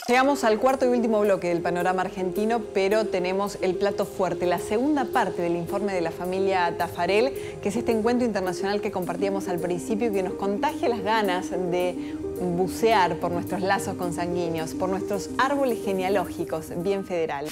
Llegamos al cuarto y último bloque del panorama argentino, pero tenemos el plato fuerte, la segunda parte del informe de la familia Tafarel, que es este encuentro internacional que compartíamos al principio y que nos contagia las ganas de bucear por nuestros lazos consanguíneos, por nuestros árboles genealógicos, bien federales.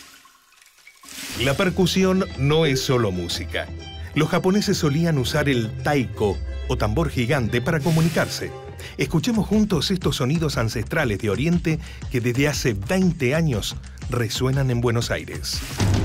La percusión no es solo música. Los japoneses solían usar el taiko o tambor gigante para comunicarse. Escuchemos juntos estos sonidos ancestrales de Oriente que desde hace 20 años resuenan en Buenos Aires.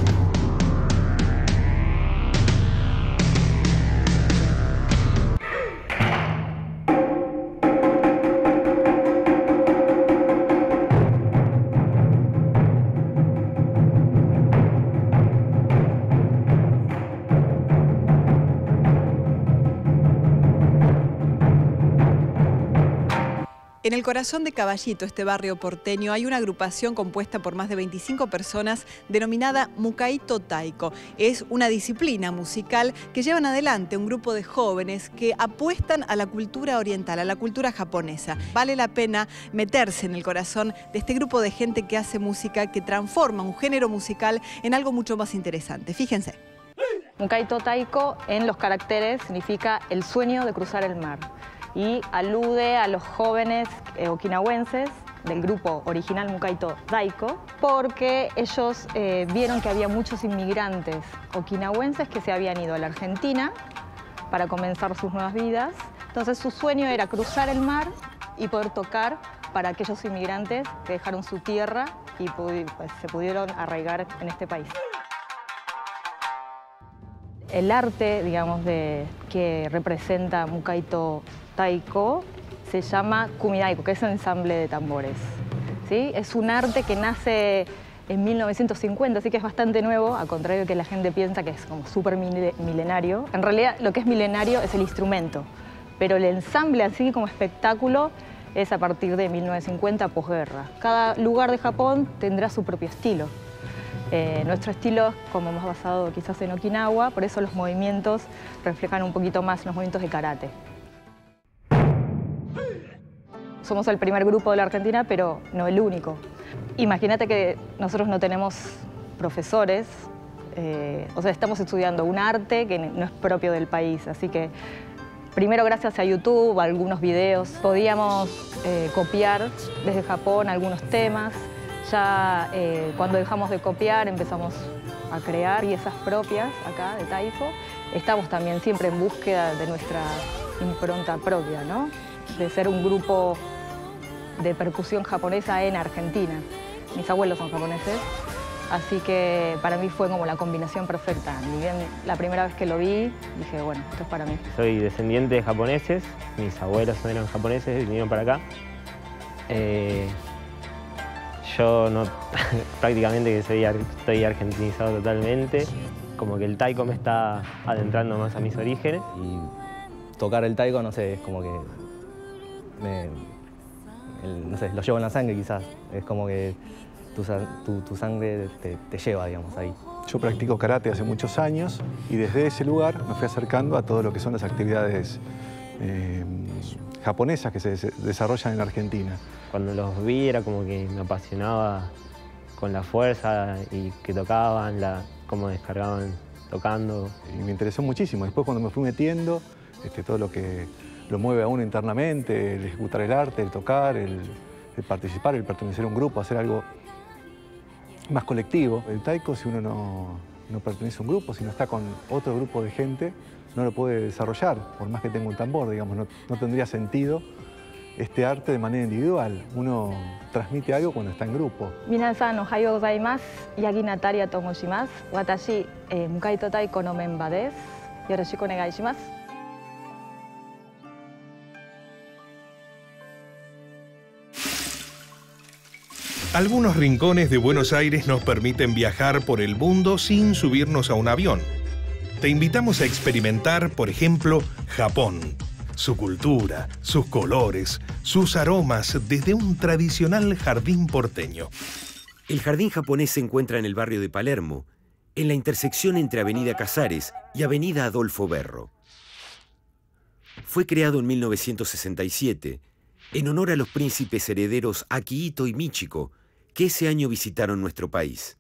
En el corazón de Caballito, este barrio porteño, hay una agrupación compuesta por más de 25 personas denominada Mukaito Taiko. Es una disciplina musical que llevan adelante un grupo de jóvenes que apuestan a la cultura oriental, a la cultura japonesa. Vale la pena meterse en el corazón de este grupo de gente que hace música, que transforma un género musical en algo mucho más interesante. Fíjense. Mukaito Taiko en los caracteres significa el sueño de cruzar el mar y alude a los jóvenes okinawenses del grupo original Mukaito Taiko porque ellos vieron que había muchos inmigrantes okinawenses que se habían ido a la Argentina para comenzar sus nuevas vidas. Entonces su sueño era cruzar el mar y poder tocar para aquellos inmigrantes que dejaron su tierra y pues, se pudieron arraigar en este país. El arte, digamos, que representa Mukaito Taiko se llama kumidaiko, que es un ensamble de tambores, ¿sí? Es un arte que nace en 1950, así que es bastante nuevo, al contrario de que la gente piensa que es como súper milenario. En realidad, lo que es milenario es el instrumento, pero el ensamble así como espectáculo es a partir de 1950, posguerra. Cada lugar de Japón tendrá su propio estilo. Nuestro estilo es como más basado quizás en Okinawa, por eso los movimientos reflejan un poquito más los movimientos de karate. Somos el primer grupo de la Argentina, pero no el único. Imagínate que nosotros no tenemos profesores, o sea, estamos estudiando un arte que no es propio del país, así que primero gracias a YouTube, a algunos videos, podíamos copiar desde Japón algunos temas. Ya cuando dejamos de copiar empezamos a crear piezas propias acá de Taiko. Estamos también siempre en búsqueda de nuestra impronta propia, ¿no? De ser un grupo de percusión japonesa en Argentina. Mis abuelos son japoneses, así que para mí fue como la combinación perfecta. Ni bien la primera vez que lo vi, dije, bueno, esto es para mí. Soy descendiente de japoneses, mis abuelos eran japoneses y vinieron para acá. Yo no, prácticamente que estoy argentinizado totalmente, como que el taiko me está adentrando más a mis orígenes. Y tocar el taiko, no sé, es como que no sé, lo llevo en la sangre quizás, es como que tu sangre te lleva, digamos, ahí. Yo practico karate hace muchos años y desde ese lugar me fui acercando a todo lo que son las actividades japonesas que se desarrollan en Argentina. Cuando los vi era como que me apasionaba con la fuerza y que tocaban, cómo descargaban tocando. Y me interesó muchísimo. Después cuando me fui metiendo, todo lo que lo mueve a uno internamente, el ejecutar el arte, el tocar, el participar, el pertenecer a un grupo, hacer algo más colectivo. El taiko, si uno no pertenece a un grupo, si no está con otro grupo de gente, no lo puede desarrollar, por más que tenga un tambor, digamos, no tendría sentido este arte de manera individual. Uno transmite algo cuando está en grupo. Minasan, ohayou gozaimasu. Yaginata arigatou gozaimasu. Watashi, Mukaito Taiko no memba desu. Yoroshiku onegai shimasu. Algunos rincones de Buenos Aires nos permiten viajar por el mundo sin subirnos a un avión. Te invitamos a experimentar, por ejemplo, Japón. Su cultura, sus colores, sus aromas desde un tradicional jardín porteño. El jardín japonés se encuentra en el barrio de Palermo, en la intersección entre Avenida Casares y Avenida Adolfo Berro. Fue creado en 1967 en honor a los príncipes herederos Akihito y Michiko, que ese año visitaron nuestro país.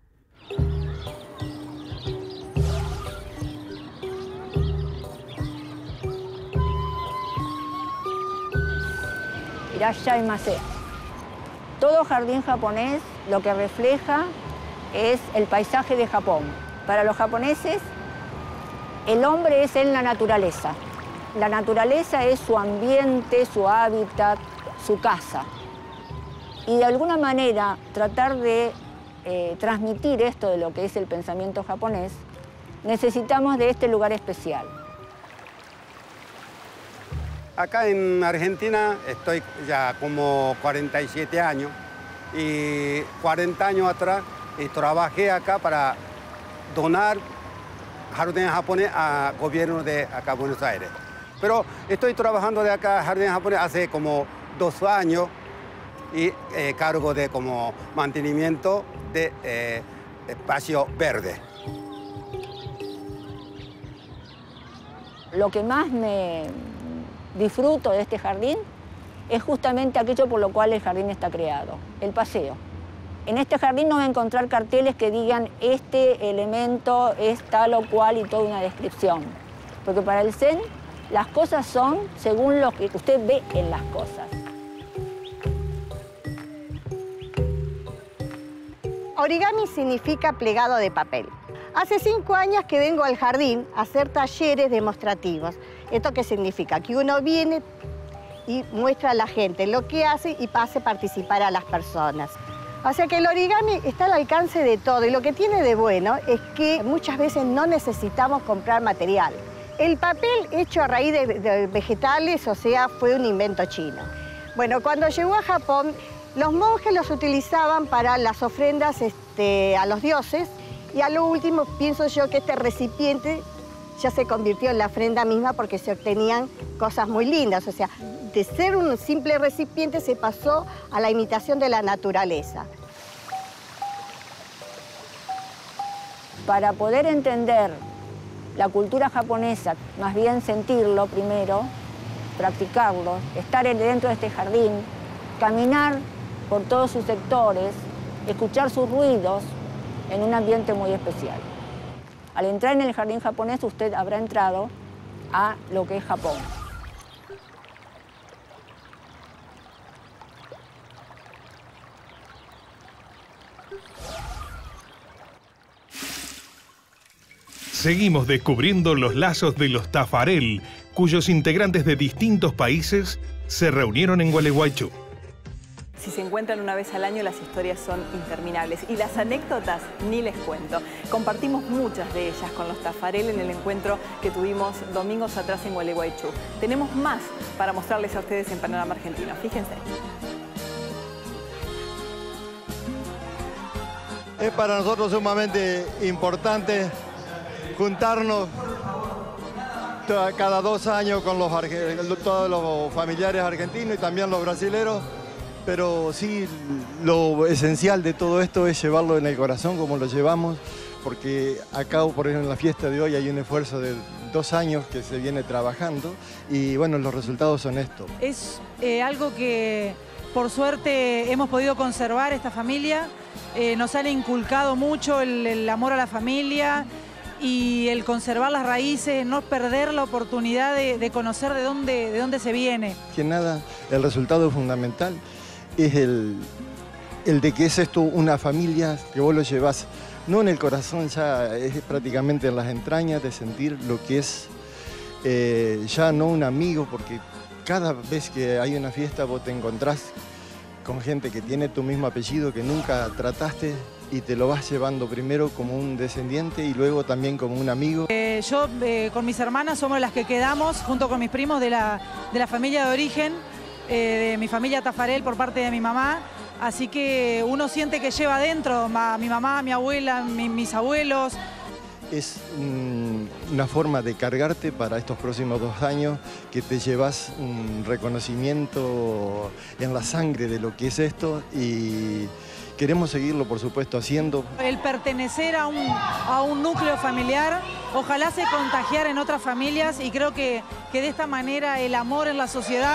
Irashaimase. Todo jardín japonés lo que refleja es el paisaje de Japón. Para los japoneses, el hombre es en la naturaleza. La naturaleza es su ambiente, su hábitat, su casa. Y de alguna manera tratar de transmitir esto de lo que es el pensamiento japonés, necesitamos de este lugar especial. Acá en Argentina estoy ya como 47 años y 40 años atrás trabajé acá para donar jardín japonés al gobierno de acá Buenos Aires. Pero estoy trabajando de acá jardín japonés hace como 2 años y cargo de como mantenimiento de espacio verde. Lo que más me disfruto de este jardín es justamente aquello por lo cual el jardín está creado, el paseo. En este jardín no va a encontrar carteles que digan este elemento es tal o cual y toda una descripción. Porque para el Zen las cosas son según lo que usted ve en las cosas. Origami significa plegado de papel. Hace 5 años que vengo al jardín a hacer talleres demostrativos. ¿Esto qué significa? Que uno viene y muestra a la gente lo que hace y pase a participar a las personas. O sea que el origami está al alcance de todo y lo que tiene de bueno es que muchas veces no necesitamos comprar material. El papel hecho a raíz de vegetales, o sea, fue un invento chino. Bueno, cuando llegó a Japón, los monjes los utilizaban para las ofrendas a los dioses y a lo último pienso yo que este recipiente ya se convirtió en la ofrenda misma porque se obtenían cosas muy lindas. O sea, de ser un simple recipiente se pasó a la imitación de la naturaleza. Para poder entender la cultura japonesa, más bien sentirlo primero, practicarlo, estar dentro de este jardín, caminar por todos sus sectores, escuchar sus ruidos en un ambiente muy especial. Al entrar en el jardín japonés, usted habrá entrado a lo que es Japón. Seguimos descubriendo los lazos de los Tafarel, cuyos integrantes de distintos países se reunieron en Gualeguaychú. Si se encuentran una vez al año, las historias son interminables. Y las anécdotas ni les cuento. Compartimos muchas de ellas con los Tafarel en el encuentro que tuvimos domingos atrás en Gualeguaychú. Tenemos más para mostrarles a ustedes en Panorama Argentino. Fíjense. Es para nosotros sumamente importante juntarnos cada 2 años con todos los familiares argentinos y también los brasileros. Pero sí, lo esencial de todo esto es llevarlo en el corazón como lo llevamos, porque acá, por ejemplo, en la fiesta de hoy hay un esfuerzo de 2 años que se viene trabajando y bueno, los resultados son estos. Es algo que por suerte hemos podido conservar esta familia, nos han inculcado mucho el amor a la familia y el conservar las raíces, no perder la oportunidad de conocer de dónde se viene. Que nada, el resultado fundamental es el de que es esto una familia que vos lo llevas, no en el corazón, ya es prácticamente en las entrañas de sentir lo que es ya no un amigo, porque cada vez que hay una fiesta vos te encontrás con gente que tiene tu mismo apellido, que nunca trataste y te lo vas llevando primero como un descendiente y luego también como un amigo. Yo con mis hermanas somos las que quedamos, junto con mis primos de la familia de origen, de mi familia Tafarel por parte de mi mamá, así que uno siente que lleva adentro a mi mamá, mi abuela, mis abuelos. Es una forma de cargarte para estos próximos 2 años, que te llevas un reconocimiento en la sangre de lo que es esto y queremos seguirlo, por supuesto, haciendo. El pertenecer a un núcleo familiar, ojalá se contagiara en otras familias y creo que de esta manera el amor en la sociedad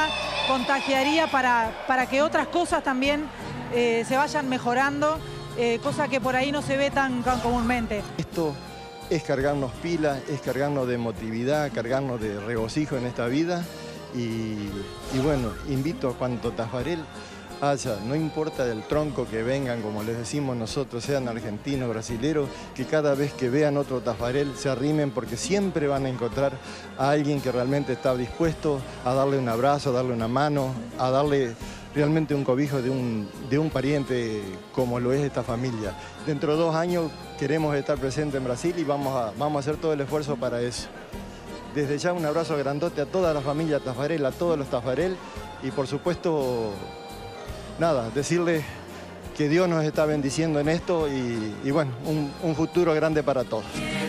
contagiaría para que otras cosas también se vayan mejorando, cosa que por ahí no se ve tan comúnmente. Esto es cargarnos pilas, es cargarnos de emotividad, cargarnos de regocijo en esta vida y bueno, invito a cuanto tafarel haya, no importa del tronco que vengan, como les decimos nosotros, sean argentinos, brasileros, que cada vez que vean otro tafarel se arrimen porque siempre van a encontrar a alguien que realmente está dispuesto a darle un abrazo, a darle una mano, a darle realmente un cobijo de un pariente como lo es esta familia. Dentro de 2 años queremos estar presentes en Brasil y vamos a hacer todo el esfuerzo para eso. Desde ya un abrazo grandote a toda la familia Tafarel, a todos los Tafarel y por supuesto, nada, decirles que Dios nos está bendiciendo en esto y bueno, un futuro grande para todos.